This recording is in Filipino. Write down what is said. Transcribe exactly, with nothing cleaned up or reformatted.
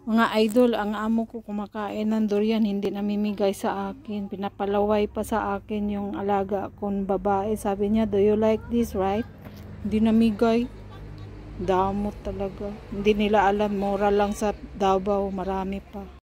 Mga idol, ang amo ko kumakain ng durian, hindi namimigay sa akin. Pinapalaway pa sa akin yung alaga kong babae. Sabi niya, do you like this, right? Hindi namigay. Damot talaga. Hindi nila alam, mura lang sa Davao, marami pa.